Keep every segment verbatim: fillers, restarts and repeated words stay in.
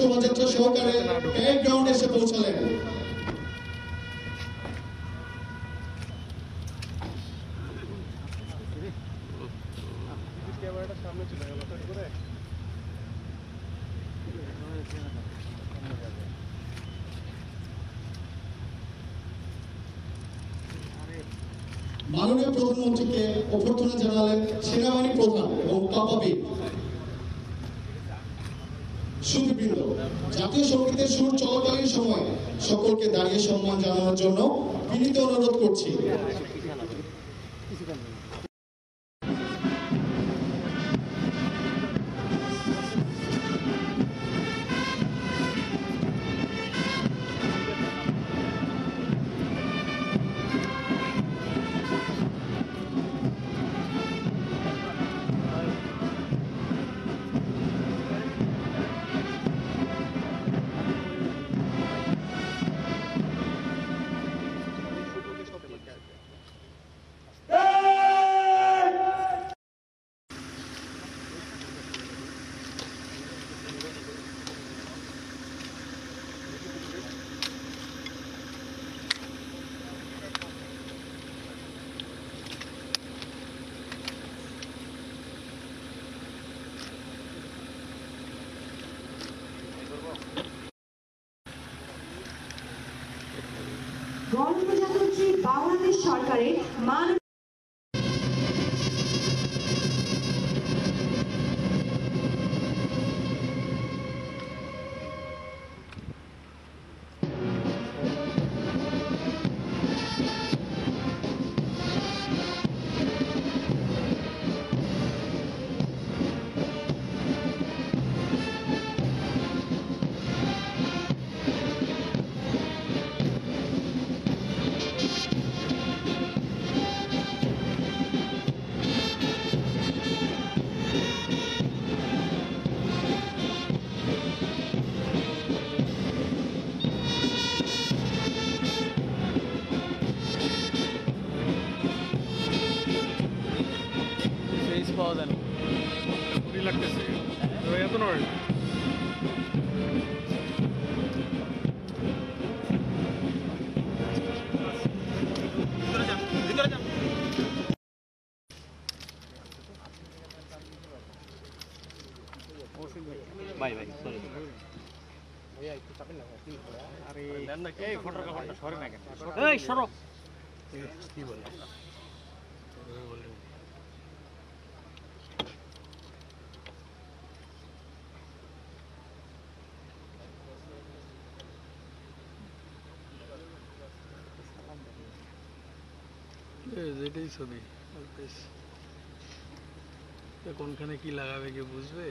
শোভাযাত্রা সহকারে প্যারেড গ্রাউন্ডে এসে পৌঁছালেন। মাননীয় প্রধানমন্ত্রীকে অভ্যর্থনা জানালেন সেনাবাহিনী প্রধান এবং কাপাবীর সুধীবৃন্দ। জাতীয় সঙ্গীতের সুর চলাকালীন সময় সকলকে দাঁড়িয়ে সম্মান জানানোর জন্য বিনীত অনুরোধ করছি। গণপ্রজাতন্ত্রী বাংলাদেশ সরকারের মান পাওয়া যায় না, কুড়ি লাগতেছে এত নয়। ভাই ভাই সরি ভাইয়া একটু চাপেন না। আরে দেন না কে ফটোগ্রাফারটা সরে না কেন? এই সরো কি বলে বলে এটাই ছবি। কোনখানে কি লাগাবে কে বুঝবে?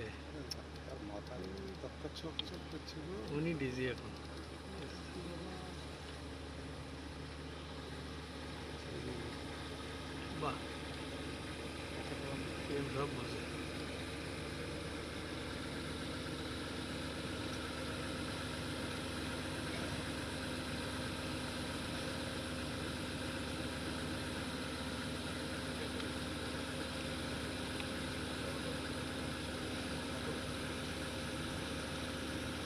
উনি ডিজি এখন। বাহ সব বুঝে।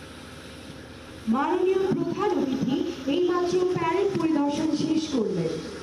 মাননীয় প্রধান অতিথি এইমাত্র প্যারেড পরিদর্শন শেষ করলেন।